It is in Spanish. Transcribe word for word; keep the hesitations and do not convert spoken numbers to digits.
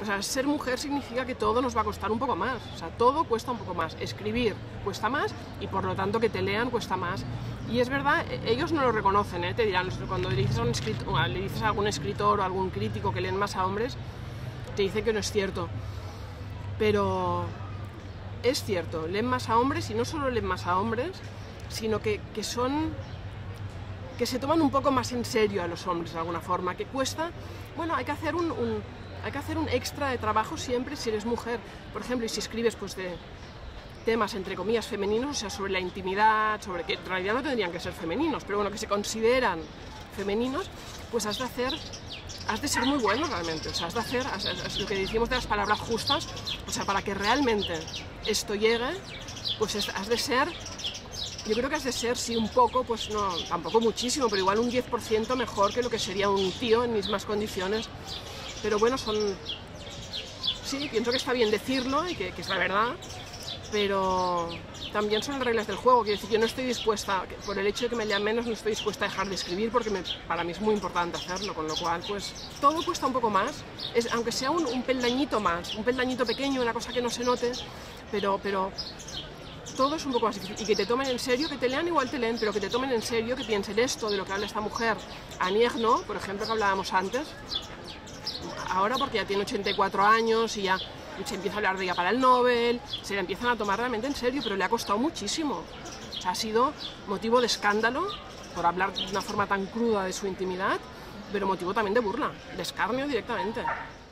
O sea, ser mujer significa que todo nos va a costar un poco más, o sea, todo cuesta un poco más, escribir cuesta más y por lo tanto que te lean cuesta más. Y es verdad, ellos no lo reconocen, ¿eh? Te dirán, cuando le dices, a un escritor, le dices a algún escritor o a algún crítico que leen más a hombres, te dice que no es cierto, pero es cierto, leen más a hombres y no solo leen más a hombres, sino que, que son... que se toman un poco más en serio a los hombres de alguna forma, que cuesta, bueno, hay que hacer un, un, hay que hacer un extra de trabajo siempre si eres mujer, por ejemplo, y si escribes pues de temas entre comillas femeninos, o sea, sobre la intimidad, sobre que en realidad no tendrían que ser femeninos, pero bueno, que se consideran femeninos, pues has de hacer, has de ser muy bueno realmente, o sea, has de hacer, has, has, lo que decimos de las palabras justas, o sea, para que realmente esto llegue, pues es, has de ser... Yo creo que has de ser, sí, un poco, pues no, tampoco muchísimo, pero igual un diez por ciento mejor que lo que sería un tío en mismas condiciones. Pero bueno, son... Sí, pienso que está bien decirlo y que, que es la verdad, pero también son las reglas del juego. Quiero decir, yo no estoy dispuesta, por el hecho de que me lean menos, no estoy dispuesta a dejar de escribir porque me, para mí es muy importante hacerlo, con lo cual, pues, todo cuesta un poco más, es, aunque sea un, un peldañito más, un peldañito pequeño, una cosa que no se note, pero... pero todo es un poco más difícil, y que te tomen en serio, que te lean igual te leen, pero que te tomen en serio, que piensen esto de lo que habla esta mujer, Aniegno, por ejemplo, que hablábamos antes, ahora porque ya tiene ochenta y cuatro años y ya se empieza a hablar de ella para el Nobel, se la empiezan a tomar realmente en serio, pero le ha costado muchísimo, o sea, ha sido motivo de escándalo por hablar de una forma tan cruda de su intimidad, pero motivo también de burla, de escarnio directamente.